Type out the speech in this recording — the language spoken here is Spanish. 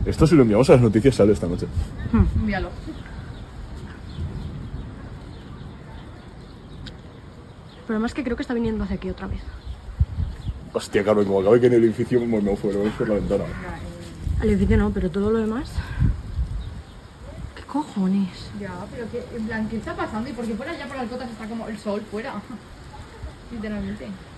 Esto si lo enviamos a las noticias sale esta noche. Envíalo. El problema es que creo que está viniendo hacia aquí otra vez. Hostia, Carmen, como acabe que en el edificio me fuera por la ventana. Al edificio no, pero todo lo demás... ¿Qué cojones? Ya, pero que, en plan, ¿qué está pasando? ¿Y por qué por allá por las cotas está como el sol fuera? Literalmente.